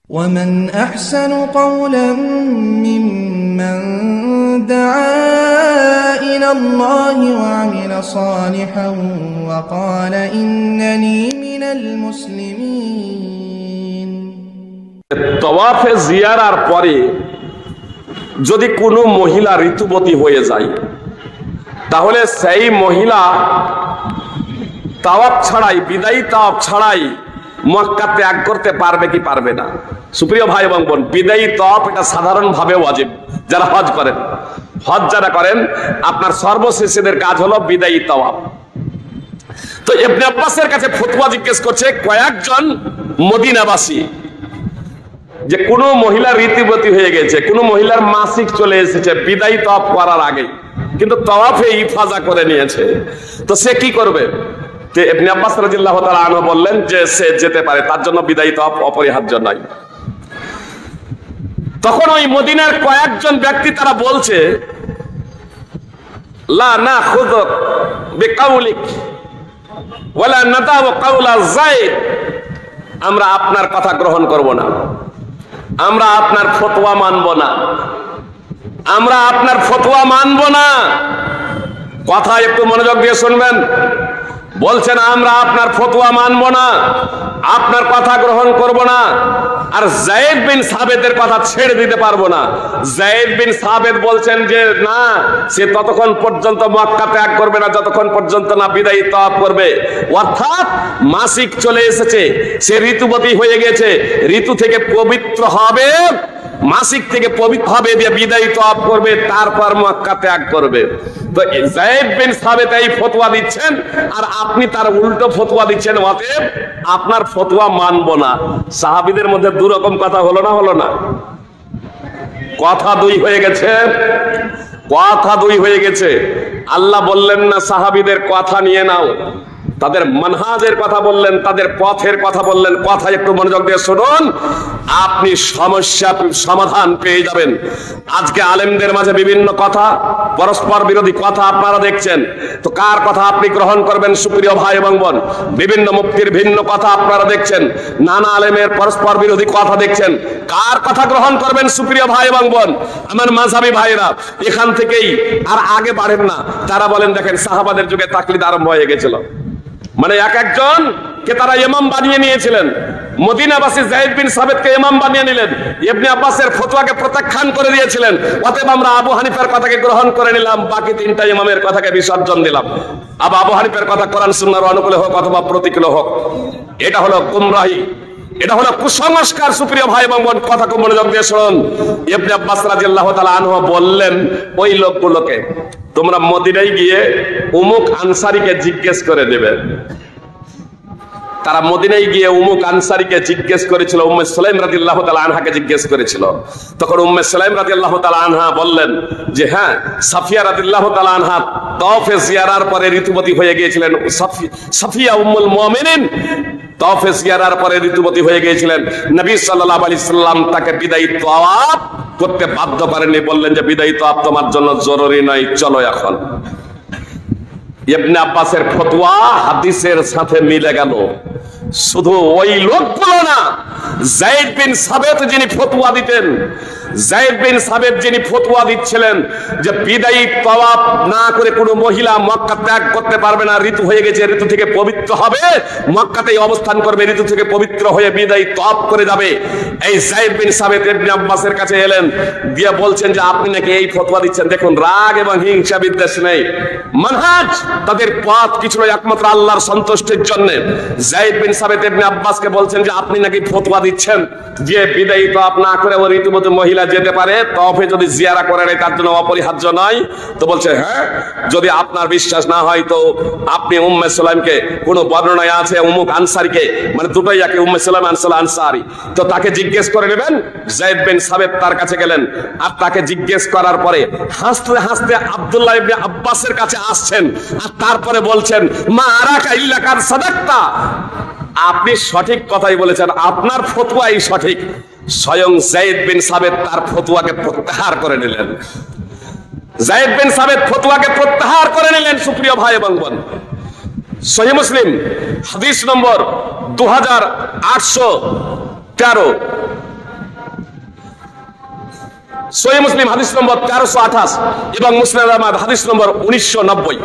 ومن أحسن قولا ممن دعا إلى الله وعمل صالحا وقال إنني من المسلمين। তওয়াফে জিয়ারার পরে যদি কোনো মহিলা ঋতুবতী হয়ে যায় তাহলে সেই মহিলা তাওয়াফ ছাড়াই, বিদায়ী তাওয়াফ ছাড়াই মক্কা ত্যাগ করতে পারবে কি পারবে না? সুপ্রিয় ভাই এবং বোন, বিদায়ী তাওয়াফ এটা সাধারণভাবে ওয়াজিব। যারা হজ করেন, হজ যারা করেন, আপনার সর্বশেষের কাজ হলো বিদায়ী তাওয়াফ। তো ইবনে আব্বাসের কাছে ফতোয়া জিজ্ঞেস করছে কয়েকজন মদিনাবাসী যে কোন মহিলা ঋতুবতী হয়ে গেছে, কোন মহিলার মাসিক চলে এসেছে বিদায়ী তাওয়াফ করার আগে, কিন্তু তাওয়াফে ইফাজা করে নিয়েছে, তো সে কি করবে? তো ইবনে আব্বাস রাদিয়াল্লাহু তাআলা আনহু বললেন যে সে যেতে পারে, তার জন্য বিদায়ী তাওয়াফ অপরিহার্য নয়। তখন ওই মদিনার কয়েকজন ব্যক্তি তারা বলছে লা নাখুযু বিকাউলিক ওয়ালা নাদাউ কাউলা যায়েদ, আমরা আপনার কথা গ্রহণ করব না, আমরা আপনার ফতোয়া মানব না, আমরা আপনার ফতোয়া মানব না। কথা একটু মনোযোগ দিয়ে শুনবেন। বলছেন আমরা আপনার ফতোয়া মানব না, আপনার কথা গ্রহণ করব না, আর যায়েদ বিন সাবেতের কথা ছেড়ে দিতে পারবো না। যায়েদ বিন সাবেত বলছেন যে না, সে ততক্ষণ পর্যন্ত মক্কা ত্যাগ করবে না যতক্ষণ পর্যন্ত না বিদায়ী তাওয়াফ করবে। অর্থাৎ মাসিক চলে এসেছে, সে ঋতুবতী হয়ে গেছে, ঋতু থেকে পবিত্র হবে, মাসিক থেকে পবিত্র হবে, দিয়ে বিদায়ী তাওয়াফ করবে, তারপর মক্কা ত্যাগ করবে। তো যায়েদ বিন সাবেত এই ফতোয়া দিচ্ছেন আর আপনি তার উল্টো ফতোয়া দিচ্ছেন, অতএব আপনার ফতোয়া মানব না। সাহাবীদের মধ্যে দু রকম কথা হলো না? হলো না? কথা দুই হয়ে গেছে, কথা দুই হয়ে গেছে। আল্লাহ বললেন না সাহাবীদের কথা নিয়ে নাও, তাদের মানহাজের কথা বললেন, তাদের পথের কথা বললেন। কথা একটু মনোযোগ দিয়ে শুনুন, আপনি সমস্যা সমাধান পেয়ে যাবেন। আজকে আলেমদের মাঝে বিভিন্ন কথা, পরস্পর বিরোধী কথা আপনারা দেখছেন, তো কার কথা আপনি গ্রহণ করবেন? সুপ্রিয় ভাই এবং বোন, বিভিন্ন মুফতির ভিন্ন কথা আপনারা দেখছেন, নানা আলেমের পরস্পর বিরোধী কথা দেখছেন, কার কথা গ্রহণ করবেন? সুপ্রিয় ভাই এবং বোন, আমার মাযহাবী ভাইরা এখান থেকেই আর আগে বাড়েন না। তারা বলেন দেখেন সাহাবাদের যুগে তাকলিদ আরম্ভ হয়ে গেছিল, মানে এক একজন কে তারা ইমাম বানিয়ে নিয়েছিলেন। মদিনাবাসী যায়েদ বিন সাবেতকে ইমাম বানিয়ে নিলেন, ইবনে আব্বাসের ফতোয়াকে প্রত্যাখ্যান করে দিয়েছিলেন। অতএব আমরা আবু হানিফার কথাকে গ্রহণ করে নিলাম, বাকি তিনটা ইমামের কথাকে বিসর্জন দিলাম। আবু হানিফার কথা কোরআন সুন্নাহর অনুকূলে হোক অথবা প্রতিকূলে হোক, এটা হলো গুমরাহি, এটা হলো কুসংস্কার। সুপ্রিয় ভাই এবং বোন, কথা খুব মনোযোগ দিয়ে শুনুন। ইবনে আব্বাস রাদিয়াল্লাহু তাআলা আনহু বললেন ওই লোকগুলোকে, তোমরা মদিনায় গিয়ে উমুক আনসারীকে জিজ্ঞেস করে দেবে। তারা মদিনায় গিয়ে উমুক আনসারীকে জিজ্ঞেস করেছিল, উম্মে সুলাইম রাদিয়াল্লাহু তাআলা আনহাকে জিজ্ঞেস করেছিল। তখন উম্মে সুলাইম রাদিয়াল্লাহু তাআলা আনহা বললেন যে হ্যাঁ, সাফিয়া রাদিয়াল্লাহু তাআলা আনহা তাওয়াফে জিয়ারার পরে ঋতুবতী হয়ে গিয়েছিলেন। সাফিয়া উম্মুল মুমিনিন তাওয়াফে জিয়ারার পরে ঋতুবতী হয়ে গিয়েছিলেন। নবী সাল্লাল্লাহু আলাইহি সাল্লাম তাকে বিদায়ী তাওয়াফ করতে বাধ্য করেননি, বললেন যে বিদায়ী তাওয়াফ তোমার জন্য জরুরি নয়, চলো এখন। ইবনে আব্বাসের ফতোয়া হাদিসের সাথে মিলে গেল। শুধু ওই লোকগুলো না, যায়েদ বিন সাবেত যিনি ফতোয়া দিতেন, যায়েদ বিন সাবেত যিনি ফতোয়া দিচ্ছিলেন যে বিদায়ী তাওয়াফ না করে কোনো মহিলা মক্কা ত্যাগ করতে পারবে না, ঋতু হয়ে গেছে, ঋতু থেকে পবিত্র হবে, মক্কাতেই অবস্থান করবে, ঋতু থেকে পবিত্র হয়ে বিদায়ী তাওয়াফ করে যাবে। এই যায়েদ বিন সাবেত ইবনে আব্বাসের কাছে এলেন, দিয়ে বলছেন যে আপনি নাকি এই ফতোয়া দিচ্ছেন। দেখুন, রাগ এবং হিংসা বিদ্বেষ নেই, মানহাজ তাদের পথ কিছু একমাত্র আল্লাহর সন্তুষ্টির জন্য। যায়েদ বিন সাবেত ইবনে আব্বাসকে বলছেন যে আপনি নাকি ফতোয়া দিচ্ছেন যে বিদায়ী তাওয়াফ না করে ওই ঋতুবতী মহিলা যেতে পারে, তাওয়াফে যদি জিয়ারা করে নেয় তার জন্য অপরিহার্য নয়। তো বলছে হ্যাঁ, যদি আপনার বিশ্বাস না হয় তো আপনি উম্মে সুলাইমকে, কোন বর্ণনায় আছে উমুক আনসারীকে, মানে দুটোই একই, উম্মে সুলাইম আনসারী, তো তাকে জিজ্ঞেস করে নেবেন। যায়েদ বিন সাবেত তার কাছে গেলেন, আর তাকে জিজ্ঞেস করার পরে হাসতে হাসতে আব্দুল্লাহ ইবনে আব্বাসের কাছে আসছেন, আর তারপরে বলছেন মা আরাকা ইল্লা কাদ সাদাক্তা, আপনি সঠিক কথাই বলেছেন, আপনার ফতোয়াই সঠিক। স্বয়ং যায়েদ বিন সাবেত তার ফতোয়াকে প্রত্যাহার করে নিলেন। যায়েদ বিন সাবেত ফতোয়াকে প্রত্যাহার করে নিলেন। সুপ্রিয় ভাই এবং বোন, সহিহ মুসলিম হাদিস নম্বর 2813, সহিহ মুসলিম হাদিস নম্বর 1328 এবং মুসনাদ আহমদ হাদিস নম্বর 1990।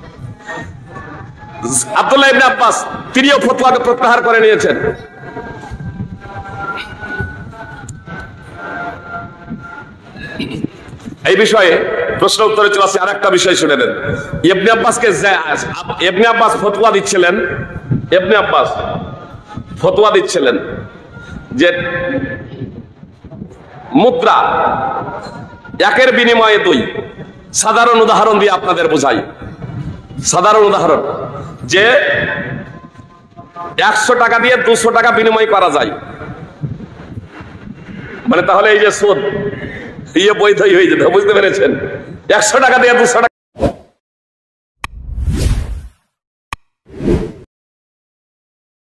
আব্দুল্লাহ ইবনে আব্বাস তিনিও ফতোয়াকে প্রত্যাহার করে নিয়েছেন। এই বিষয়ে প্রশ্ন উত্তরে চলে আসছে আরেকটা বিষয় শুনে নেন। ইবনে আব্বাসকে ইবনে আব্বাস ফতোয়া দিচ্ছিলেন, ইবনে আব্বাস ফতোয়া দিচ্ছিলেন যে মুদ্রা একের বিনিময়ে দুই। সাধারণ উদাহরণ দিয়ে আপনাদের বোঝাই, সাধারণ উদাহরণ যে 100 টাকা দিয়ে 200 টাকা বিনিময় করা যায়, মানে তাহলে এই যে সুদ বৈধই হয়ে যেত, বুঝতে পেরেছেন? 100 টাকা দিয়ে 200 টাকা